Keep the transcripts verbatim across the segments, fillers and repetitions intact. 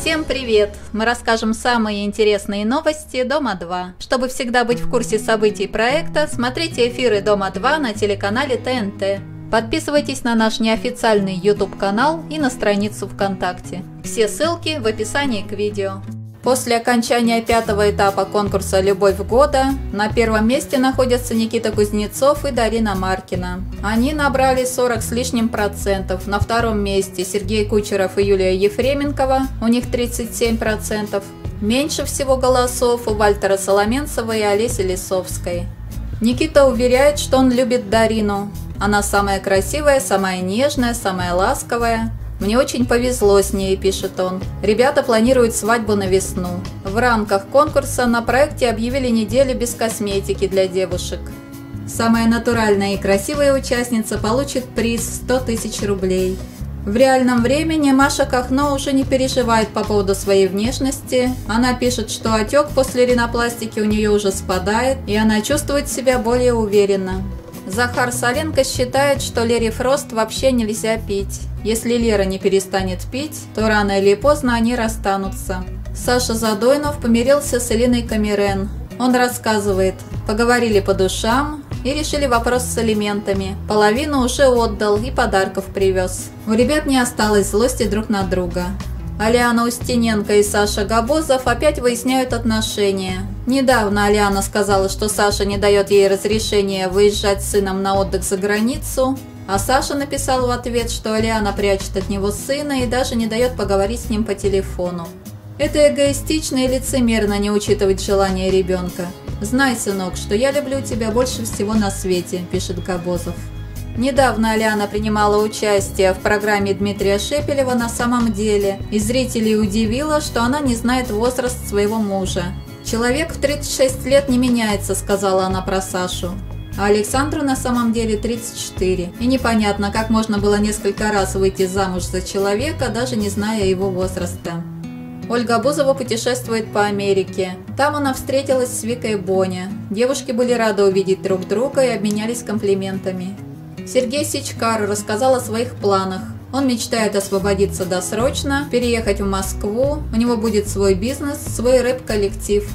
Всем привет! Мы расскажем самые интересные новости Дома два. Чтобы всегда быть в курсе событий проекта, смотрите эфиры Дома два на телеканале Т Н Т. Подписывайтесь на наш неофициальный YouTube канал и на страницу ВКонтакте. Все ссылки в описании к видео. После окончания пятого этапа конкурса «Любовь года» на первом месте находятся Никита Кузнецов и Дарина Маркина. Они набрали сорок с лишним процентов. На втором месте Сергей Кучеров и Юлия Ефременкова, у них тридцать семь процентов. Меньше всего голосов у Вальтера Соломенцева и Олеси Лисовской. Никита уверяет, что он любит Дарину. Она самая красивая, самая нежная, самая ласковая. «Мне очень повезло с ней», – пишет он. Ребята планируют свадьбу на весну. В рамках конкурса на проекте объявили неделю без косметики для девушек. Самая натуральная и красивая участница получит приз сто тысяч рублей. В реальном времени Маша Кахно уже не переживает по поводу своей внешности. Она пишет, что отек после ринопластики у нее уже спадает, и она чувствует себя более уверенно. Захар Савенко считает, что Лере Фрост вообще нельзя пить. Если Лера не перестанет пить, то рано или поздно они расстанутся. Саша Задойнов помирился с Элиной Камерен. Он рассказывает: поговорили по душам и решили вопрос с алиментами. Половину уже отдал и подарков привез. У ребят не осталось злости друг на друга. Алиана Устиненко и Саша Габозов опять выясняют отношения. Недавно Алиана сказала, что Саша не дает ей разрешения выезжать с сыном на отдых за границу, а Саша написал в ответ, что Алиана прячет от него сына и даже не дает поговорить с ним по телефону. Это эгоистично и лицемерно не учитывать желания ребенка. «Знай, сынок, что я люблю тебя больше всего на свете», – пишет Габозов. Недавно Алиана принимала участие в программе Дмитрия Шепелева «На самом деле», и зрителей удивило, что она не знает возраст своего мужа. «Человек в тридцать шесть лет не меняется», – сказала она про Сашу. А Александру на самом деле тридцать четыре. И непонятно, как можно было несколько раз выйти замуж за человека, даже не зная его возраста. Ольга Бузова путешествует по Америке. Там она встретилась с Викой Боня. Девушки были рады увидеть друг друга и обменялись комплиментами. Сергей Сичкар рассказал о своих планах. Он мечтает освободиться досрочно, переехать в Москву, у него будет свой бизнес, свой рэп-коллектив.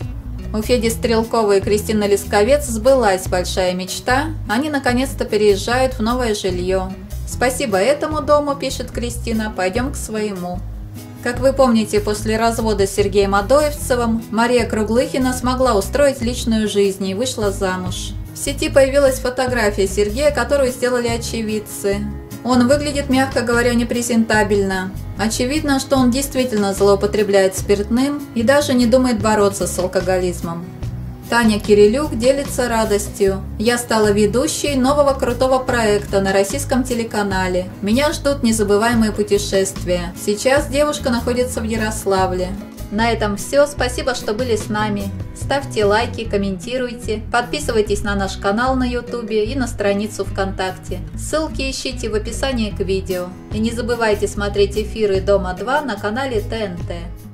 У Феди Стрелкова и Кристины Лисковец сбылась большая мечта, они наконец-то переезжают в новое жилье. «Спасибо этому дому, – пишет Кристина, – пойдем к своему». Как вы помните, после развода с Сергеем Адоевцевым Мария Круглыхина смогла устроить личную жизнь и вышла замуж. В сети появилась фотография Сергея, которую сделали очевидцы. Он выглядит, мягко говоря, непрезентабельно. Очевидно, что он действительно злоупотребляет спиртным и даже не думает бороться с алкоголизмом. Таня Кирилюк делится радостью. «Я стала ведущей нового крутого проекта на российском телеканале. Меня ждут незабываемые путешествия. Сейчас девушка находится в Ярославле». На этом все. Спасибо, что были с нами. Ставьте лайки, комментируйте, подписывайтесь на наш канал на YouTube и на страницу ВКонтакте. Ссылки ищите в описании к видео. И не забывайте смотреть эфиры Дома два на канале Т Н Т.